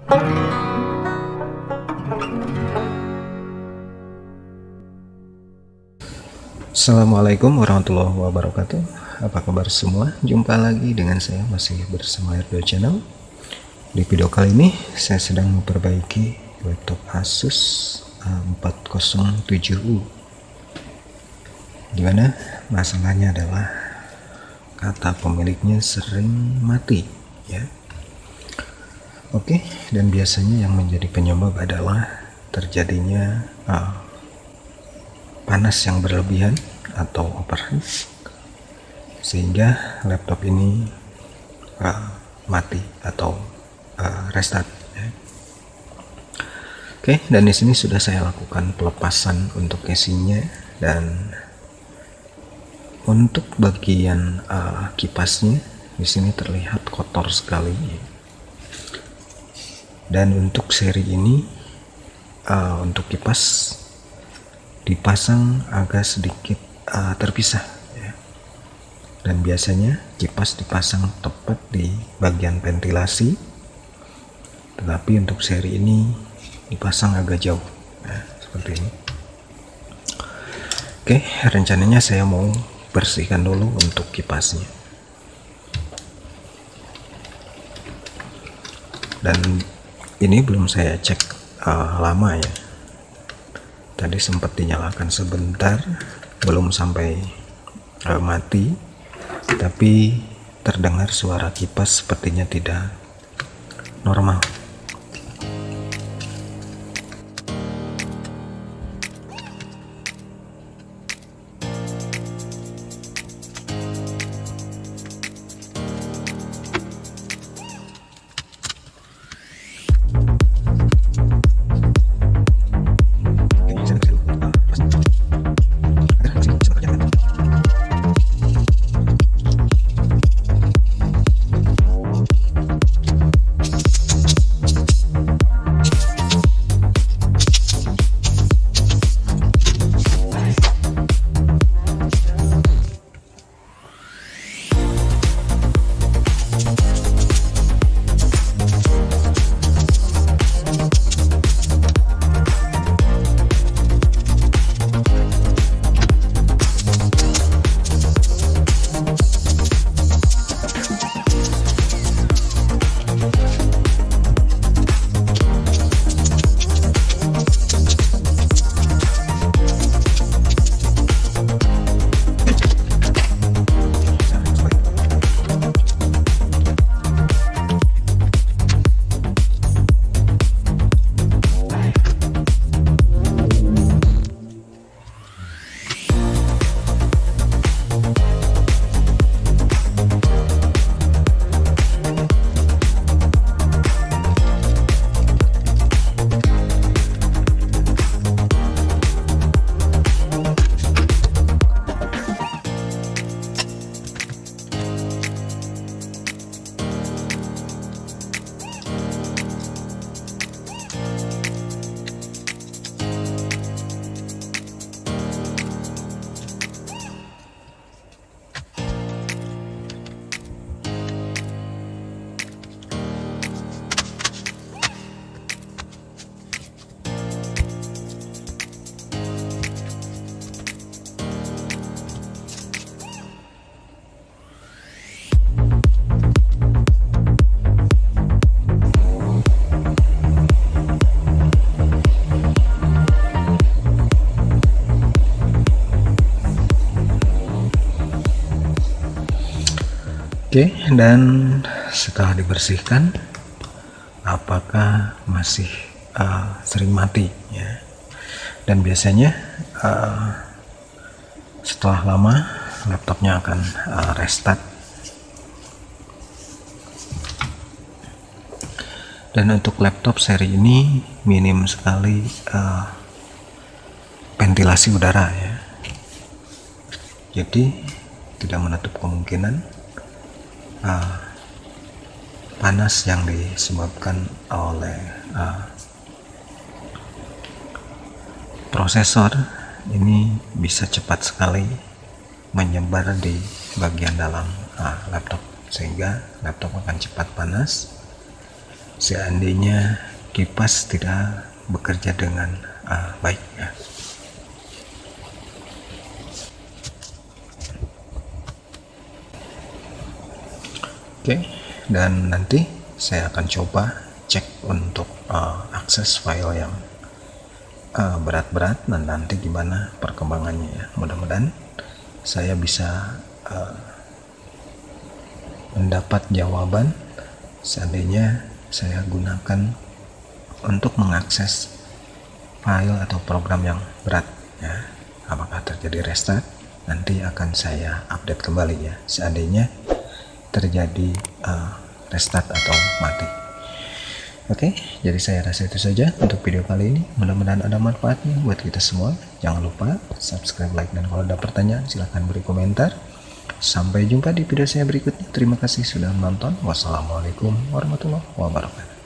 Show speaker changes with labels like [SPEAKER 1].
[SPEAKER 1] Assalamualaikum warahmatullahi wabarakatuh. Apa kabar semua? Jumpa lagi dengan saya, masih bersama Erdo Channel. Di video kali ini saya sedang memperbaiki laptop Asus A407U, dimana masalahnya adalah kata pemiliknya sering mati ya. Oke, dan biasanya yang menjadi penyebab adalah terjadinya panas yang berlebihan atau overheat, sehingga laptop ini mati atau restart ya. Oke, dan di sini sudah saya lakukan pelepasan untuk casingnya, dan untuk bagian kipasnya di sini terlihat kotor sekali. Dan untuk seri ini untuk kipas dipasang agak sedikit terpisah ya. Dan biasanya kipas dipasang tepat di bagian ventilasi, tetapi untuk seri ini dipasang agak jauh ya, seperti ini. Oke, rencananya saya mau bersihkan dulu untuk kipasnya, dan ini belum saya cek lama ya. Tadi sempat dinyalakan sebentar, belum sampai mati, tapi terdengar suara kipas sepertinya tidak normal. Oke, dan setelah dibersihkan, apakah masih sering mati ya? Dan biasanya setelah lama laptopnya akan restart. Dan untuk laptop seri ini minim sekali ventilasi udara ya, jadi tidak menutup kemungkinan panas yang disebabkan oleh prosesor ini bisa cepat sekali menyebar di bagian dalam laptop, sehingga laptop akan cepat panas seandainya kipas tidak bekerja dengan baik ya. Oke, dan nanti saya akan coba cek untuk akses file yang berat-berat dan nanti gimana perkembangannya ya. Mudah-mudahan saya bisa mendapat jawaban seandainya saya gunakan untuk mengakses file atau program yang berat ya. Apakah terjadi restart? Nanti akan saya update kembali ya seandainya terjadi restart atau mati. Oke, jadi saya rasa itu saja untuk video kali ini. Mudah-mudahan ada manfaatnya buat kita semua. Jangan lupa subscribe, like, dan kalau ada pertanyaan silahkan beri komentar. Sampai jumpa di video saya berikutnya. Terima kasih sudah menonton. Wassalamualaikum warahmatullahi wabarakatuh.